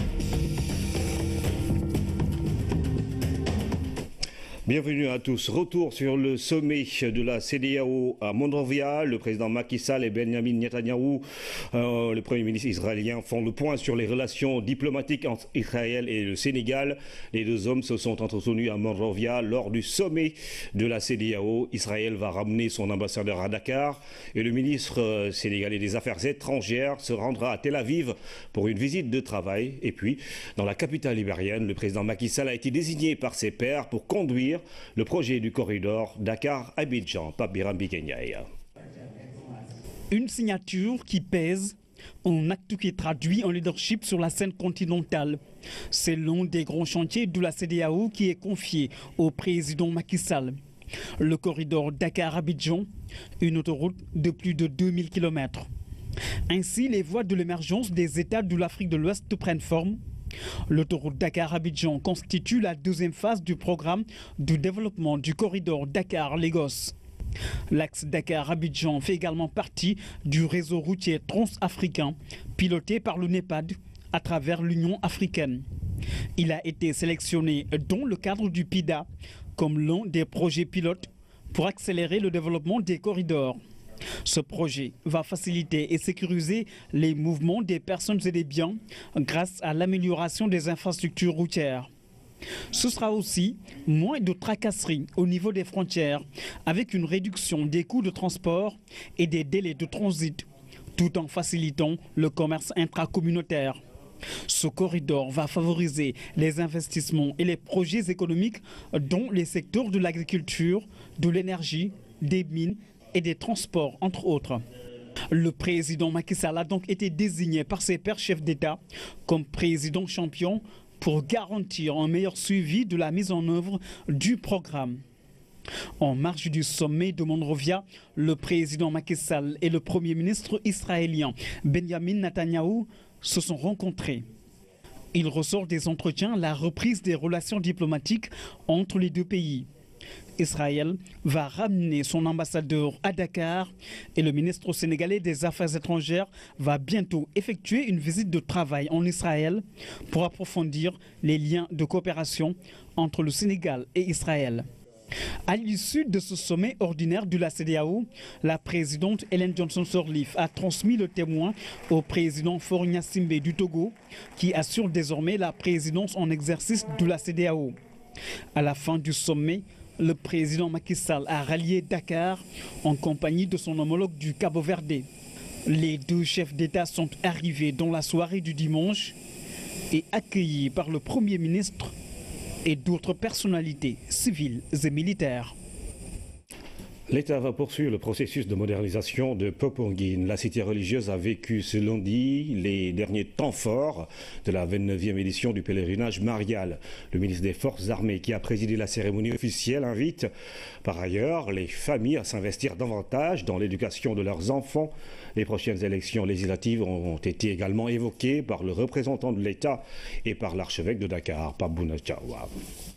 Bienvenue à tous. Retour sur le sommet de la C E D A O à Monrovia. Le président Macky Sall et Benjamin Netanyahou, euh, le Premier ministre israélien, font le point sur les relations diplomatiques entre Israël et le Sénégal. Les deux hommes se sont entretenus à Monrovia lors du sommet de la C E D A O. Israël va ramener son ambassadeur à Dakar et le ministre euh, sénégalais des Affaires étrangères se rendra à Tel Aviv pour une visite de travail. Et puis, dans la capitale libérienne, le président Macky Sall a été désigné par ses pairs pour conduire le projet du corridor Dakar-Abidjan. Pape Biram Biguenyaï. Une signature qui pèse, un acte qui est traduit en leadership sur la scène continentale. C'est l'un des grands chantiers de la C E D A O qui est confié au président Macky Sall. Le corridor Dakar-Abidjan, une autoroute de plus de deux mille kilomètres. Ainsi, les voies de l'émergence des États de l'Afrique de l'Ouest prennent forme. L'autoroute Dakar-Abidjan constitue la deuxième phase du programme de développement du corridor Dakar-Lagos. L'axe Dakar-Abidjan fait également partie du réseau routier transafricain piloté par le NEPAD à travers l'Union africaine. Il a été sélectionné dans le cadre du P I D A comme l'un des projets pilotes pour accélérer le développement des corridors. Ce projet va faciliter et sécuriser les mouvements des personnes et des biens grâce à l'amélioration des infrastructures routières. Ce sera aussi moins de tracasseries au niveau des frontières, avec une réduction des coûts de transport et des délais de transit, tout en facilitant le commerce intracommunautaire. Ce corridor va favoriser les investissements et les projets économiques dans les secteurs de l'agriculture, de l'énergie, des mines et des transports, entre autres. Le président Macky Sall a donc été désigné par ses pairs chefs d'État comme président champion pour garantir un meilleur suivi de la mise en œuvre du programme. En marge du sommet de Monrovia, le président Macky Sall et le premier ministre israélien Benjamin Netanyahou se sont rencontrés. Il ressort des entretiens la reprise des relations diplomatiques entre les deux pays. Israël va ramener son ambassadeur à Dakar et le ministre sénégalais des Affaires étrangères va bientôt effectuer une visite de travail en Israël pour approfondir les liens de coopération entre le Sénégal et Israël. À l'issue de ce sommet ordinaire de la C E D E A O, la présidente Ellen Johnson Sirleaf a transmis le témoin au président Faure Gnassingbé du Togo, qui assure désormais la présidence en exercice de la C E D E A O. À la fin du sommet, le président Macky Sall a rallié Dakar en compagnie de son homologue du Cabo-Verde. Les deux chefs d'État sont arrivés dans la soirée du dimanche et accueillis par le Premier ministre et d'autres personnalités civiles et militaires. L'État va poursuivre le processus de modernisation de Popenguine. La cité religieuse a vécu ce lundi les derniers temps forts de la vingt-neuvième édition du pèlerinage marial. Le ministre des Forces armées qui a présidé la cérémonie officielle invite par ailleurs les familles à s'investir davantage dans l'éducation de leurs enfants. Les prochaines élections législatives ont été également évoquées par le représentant de l'État et par l'archevêque de Dakar, Pape Bouna Diawa.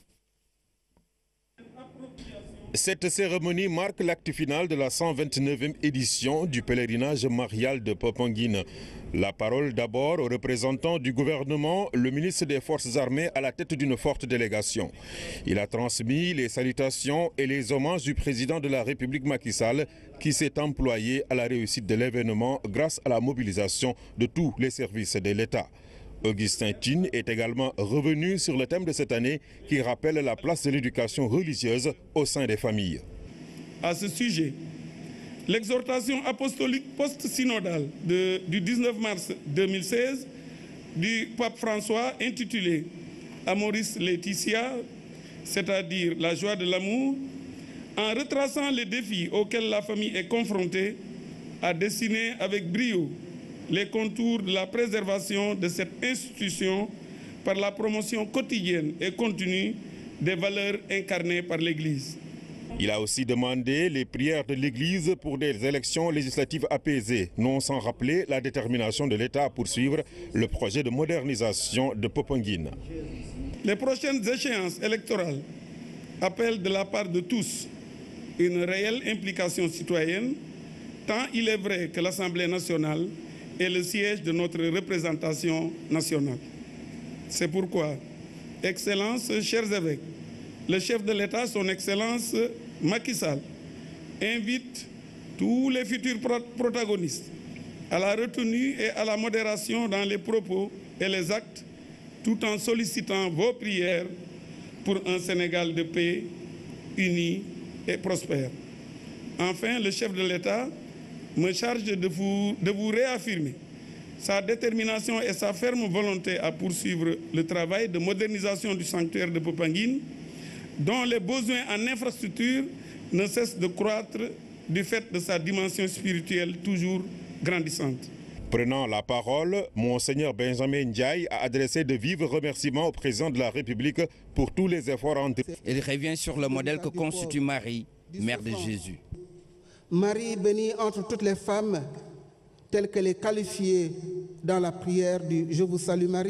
Cette cérémonie marque l'acte final de la cent vingt-neuvième édition du pèlerinage marial de Popenguine. La parole d'abord au représentant du gouvernement, le ministre des Forces armées à la tête d'une forte délégation. Il a transmis les salutations et les hommages du président de la République Macky Sall qui s'est employé à la réussite de l'événement grâce à la mobilisation de tous les services de l'État. Augustin Tine est également revenu sur le thème de cette année qui rappelle la place de l'éducation religieuse au sein des familles. À ce sujet, l'exhortation apostolique post-synodale du dix-neuf mars deux mille seize du pape François intitulée Amoris Laetitia, c'est-à-dire la joie de l'amour, en retraçant les défis auxquels la famille est confrontée, a dessiné avec brio les contours de la préservation de cette institution par la promotion quotidienne et continue des valeurs incarnées par l'Église. Il a aussi demandé les prières de l'Église pour des élections législatives apaisées, non sans rappeler la détermination de l'État à poursuivre le projet de modernisation de Popenguine. Les prochaines échéances électorales appellent de la part de tous une réelle implication citoyenne, tant il est vrai que l'Assemblée nationale est le siège de notre représentation nationale. C'est pourquoi, Excellences, chers évêques, le chef de l'État, son Excellence Macky Sall, invite tous les futurs protagonistes à la retenue et à la modération dans les propos et les actes, tout en sollicitant vos prières pour un Sénégal de paix, uni et prospère. Enfin, le chef de l'État me charge de vous, de vous réaffirmer sa détermination et sa ferme volonté à poursuivre le travail de modernisation du sanctuaire de Popenguine, dont les besoins en infrastructure ne cessent de croître du fait de sa dimension spirituelle toujours grandissante. Prenant la parole, Monseigneur Benjamin Ndiaye a adressé de vifs remerciements au président de la République pour tous les efforts entrepris. Il revient sur le modèle que constitue Marie, mère de Jésus. Marie bénie entre toutes les femmes, telle qu'elle est qualifiée dans la prière du « Je vous salue Marie »,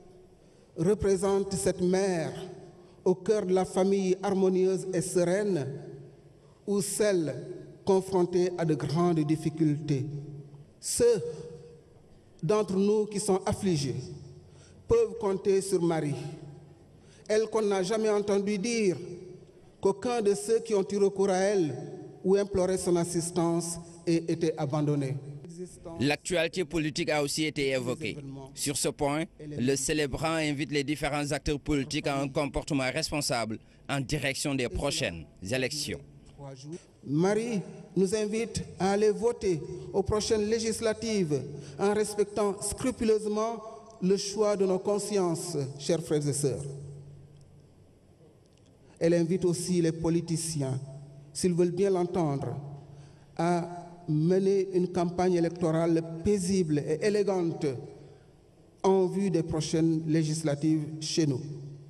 représente cette mère au cœur de la famille harmonieuse et sereine ou celle confrontée à de grandes difficultés. Ceux d'entre nous qui sont affligés peuvent compter sur Marie, elle qu'on n'a jamais entendu dire qu'aucun de ceux qui ont eu recours à elle ou imploré son assistance ait été abandonné. L'actualité politique a aussi été évoquée. Sur ce point, le célébrant invite les différents acteurs politiques à un comportement responsable en direction des prochaines élections. Marie nous invite à aller voter aux prochaines législatives en respectant scrupuleusement le choix de nos consciences, chers frères et sœurs. Elle invite aussi les politiciens, s'ils veulent bien l'entendre, à mener une campagne électorale paisible et élégante en vue des prochaines législatives chez nous.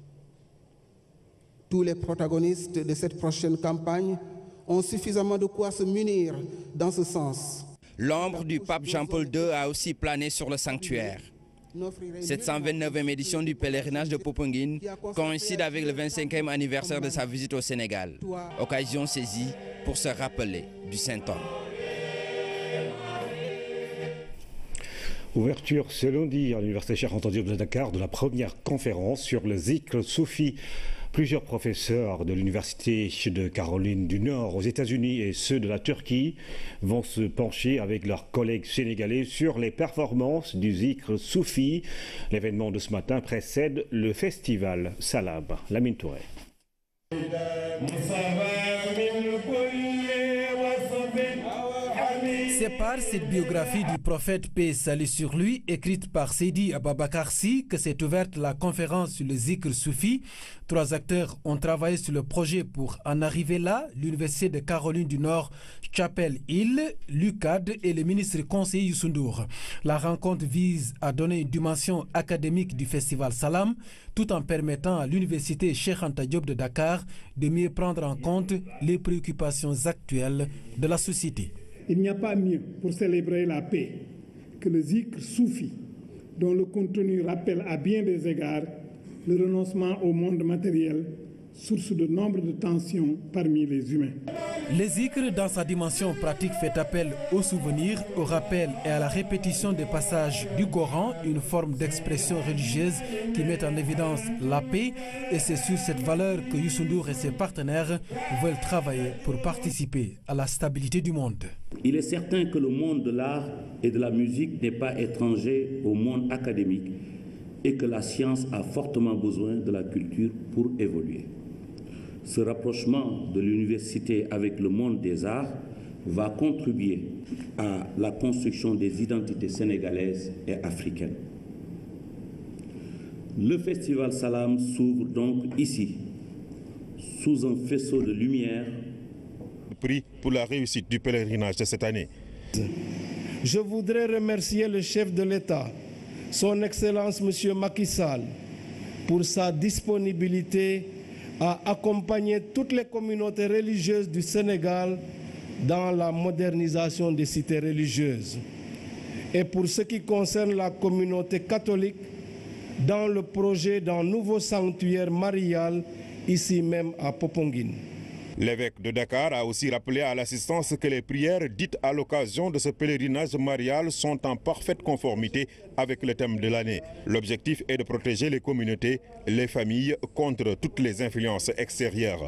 Tous les protagonistes de cette prochaine campagne ont suffisamment de quoi se munir dans ce sens. L'ombre du pape Jean-Paul deux a aussi plané sur le sanctuaire. Cette cent vingt-neuvième édition du pèlerinage de Popenguine coïncide avec le vingt-cinquième anniversaire de sa visite au Sénégal, occasion saisie pour se rappeler du Saint-Homme. Ouverture ce lundi à l'Université Cheikh Anta Diop de Dakar de la première conférence sur le zikr soufi. Plusieurs professeurs de l'Université de Caroline du Nord aux États-Unis et ceux de la Turquie vont se pencher avec leurs collègues sénégalais sur les performances du zikr soufi. L'événement de ce matin précède le festival Salam. Lamine Touré. C'est par cette biographie du prophète paix et salut sur lui, écrite par Seydi Ababakar Sy, que s'est ouverte la conférence sur le zikr soufi. Trois acteurs ont travaillé sur le projet pour en arriver là. L'Université de Caroline du Nord, Chapel Hill, l'U C A D et le ministre conseiller Youssou Ndour. La rencontre vise à donner une dimension académique du festival Salam, tout en permettant à l'Université Cheikh Anta Diop de Dakar de mieux prendre en compte les préoccupations actuelles de la société. Il n'y a pas mieux pour célébrer la paix que le zikr soufi, dont le contenu rappelle à bien des égards le renoncement au monde matériel, source de nombre de tensions parmi les humains. Le zikr, dans sa dimension pratique, fait appel au souvenir, au rappel et à la répétition des passages du Coran, une forme d'expression religieuse qui met en évidence la paix. Et c'est sur cette valeur que Youssou Ndour et ses partenaires veulent travailler pour participer à la stabilité du monde. Il est certain que le monde de l'art et de la musique n'est pas étranger au monde académique et que la science a fortement besoin de la culture pour évoluer. Ce rapprochement de l'université avec le monde des arts va contribuer à la construction des identités sénégalaises et africaines. Le festival Salam s'ouvre donc ici, sous un faisceau de lumière. Prix pour la réussite du pèlerinage de cette année. Je voudrais remercier le chef de l'État, son Excellence M. Macky Sall, pour sa disponibilité à accompagner toutes les communautés religieuses du Sénégal dans la modernisation des cités religieuses. Et pour ce qui concerne la communauté catholique, dans le projet d'un nouveau sanctuaire marial, ici même à Popenguine. L'évêque de Dakar a aussi rappelé à l'assistance que les prières dites à l'occasion de ce pèlerinage marial sont en parfaite conformité avec le thème de l'année. L'objectif est de protéger les communautés, les familles contre toutes les influences extérieures.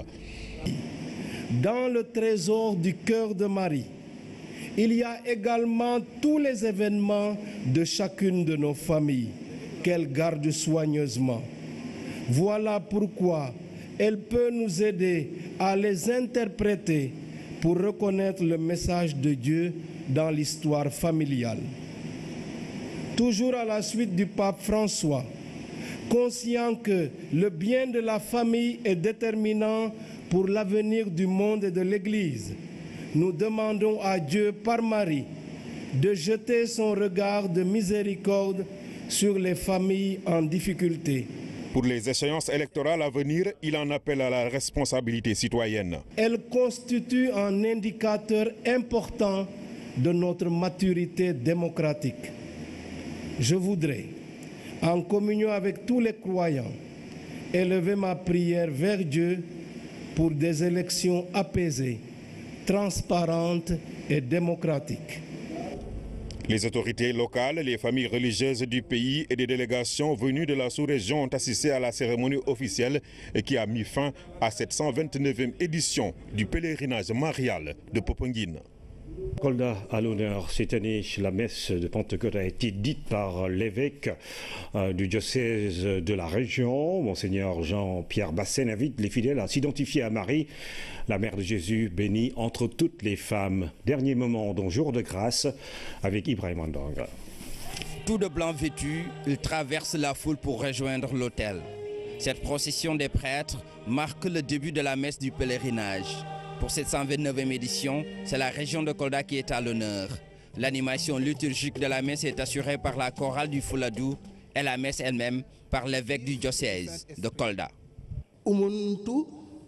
Dans le trésor du cœur de Marie, il y a également tous les événements de chacune de nos familles qu'elle garde soigneusement. Voilà pourquoi elle peut nous aider à les interpréter pour reconnaître le message de Dieu dans l'histoire familiale. Toujours à la suite du pape François, conscient que le bien de la famille est déterminant pour l'avenir du monde et de l'Église, nous demandons à Dieu par Marie de jeter son regard de miséricorde sur les familles en difficulté. Pour les échéances électorales à venir, il en appelle à la responsabilité citoyenne. Elle constitue un indicateur important de notre maturité démocratique. Je voudrais, en communion avec tous les croyants, élever ma prière vers Dieu pour des élections apaisées, transparentes et démocratiques. Les autorités locales, les familles religieuses du pays et des délégations venues de la sous-région ont assisté à la cérémonie officielle qui a mis fin à cette cent vingt-neuvième édition du pèlerinage marial de Popenguine. Kolda à l'honneur. Cette année, la messe de Pentecôte a été dite par l'évêque euh, du diocèse de la région, Monseigneur Jean-Pierre Bassène, invite les fidèles à s'identifier à Marie, la mère de Jésus, bénie entre toutes les femmes. Dernier moment d'un jour de grâce avec Ibrahim Andong. Tout de blanc vêtu, il traverse la foule pour rejoindre l'autel. Cette procession des prêtres marque le début de la messe du pèlerinage. Pour cette cent vingt-neuvième édition, c'est la région de Kolda qui est à l'honneur. L'animation liturgique de la messe est assurée par la chorale du Fouladou et la messe elle-même par l'évêque du diocèse de Kolda. Umuntu,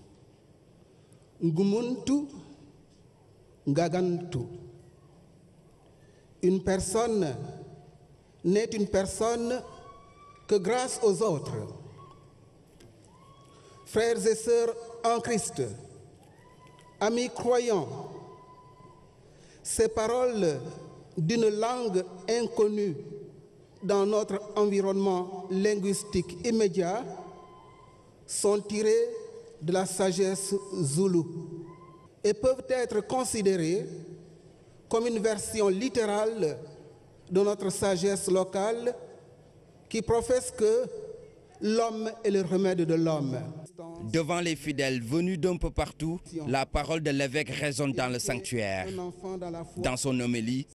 ngumuntu, ngagantu. Une personne n'est une personne que grâce aux autres. Frères et sœurs en Christ, amis croyants, ces paroles d'une langue inconnue dans notre environnement linguistique immédiat sont tirées de la sagesse zoulou et peuvent être considérées comme une version littérale de notre sagesse locale qui professe que l'homme est le remède de l'homme. Devant les fidèles venus d'un peu partout, la parole de l'évêque résonne dans le sanctuaire. Dans son homélie,